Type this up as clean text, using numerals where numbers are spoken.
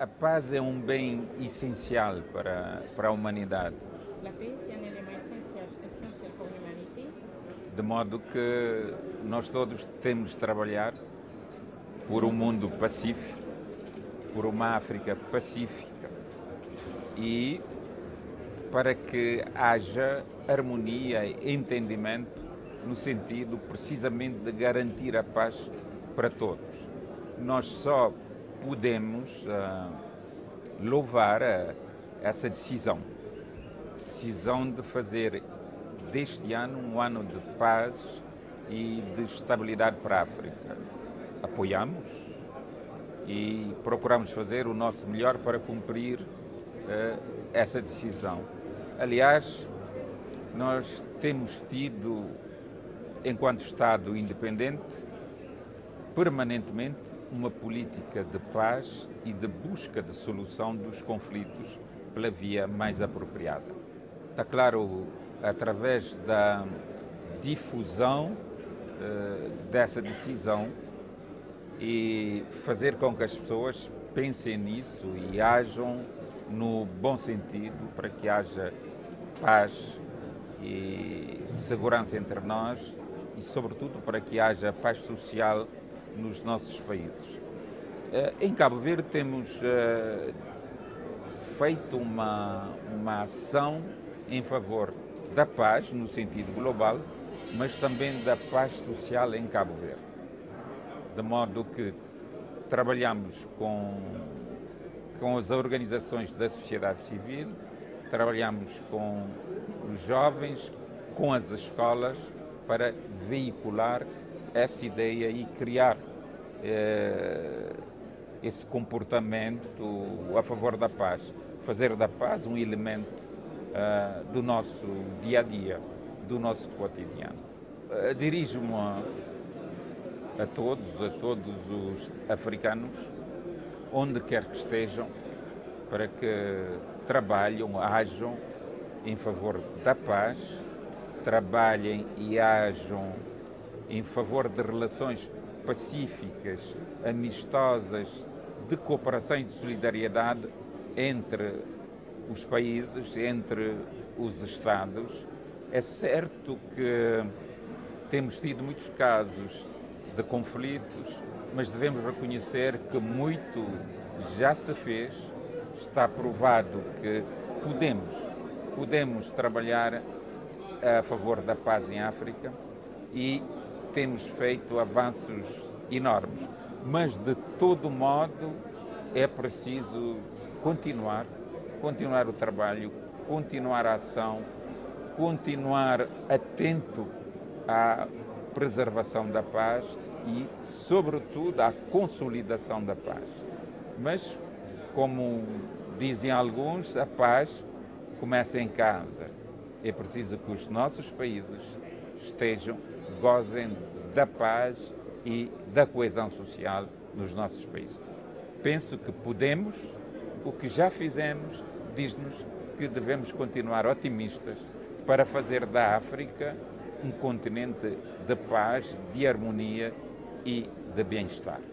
A paz é um bem essencial para a humanidade, La paix, c'est un élément essentiel pour l'humanité, de modo que nós todos temos de trabalhar por um mundo pacífico, por uma África pacífica e para que haja harmonia e entendimento no sentido precisamente de garantir a paz para todos. Nós só podemos louvar essa decisão de fazer deste ano um ano de paz e de estabilidade para a África. Apoiamos e procuramos fazer o nosso melhor para cumprir essa decisão. Aliás, nós temos tido, enquanto Estado independente, permanentemente uma política de paz e de busca de solução dos conflitos pela via mais apropriada. Está claro, através da difusão dessa decisão e fazer com que as pessoas pensem nisso e ajam no bom sentido para que haja paz e segurança entre nós e, sobretudo, para que haja paz social nos nossos países. Em Cabo Verde temos feito uma ação em favor da paz, no sentido global, mas também da paz social em Cabo Verde. De modo que trabalhamos com as organizações da sociedade civil, trabalhamos com os jovens, com as escolas, para veicular essa ideia e criar esse comportamento a favor da paz. Fazer da paz um elemento do nosso dia a dia, do nosso cotidiano. Dirijo-me a todos os africanos, onde quer que estejam, para que trabalhem, ajam em favor da paz, trabalhem e ajam em favor de relações pacíficas, amistosas, de cooperação e de solidariedade entre os países, entre os Estados. É certo que temos tido muitos casos de conflitos, mas devemos reconhecer que muito já se fez. Está provado que podemos trabalhar a favor da paz em África e temos feito avanços enormes. Mas, de todo modo, é preciso continuar o trabalho, continuar a ação, continuar atento à preservação da paz e, sobretudo, à consolidação da paz. Mas, como dizem alguns, a paz começa em casa. É preciso que os nossos países gozem da paz e da coesão social nos nossos países. Penso que podemos, o que já fizemos diz-nos que devemos continuar otimistas para fazer da África um continente de paz, de harmonia e de bem-estar.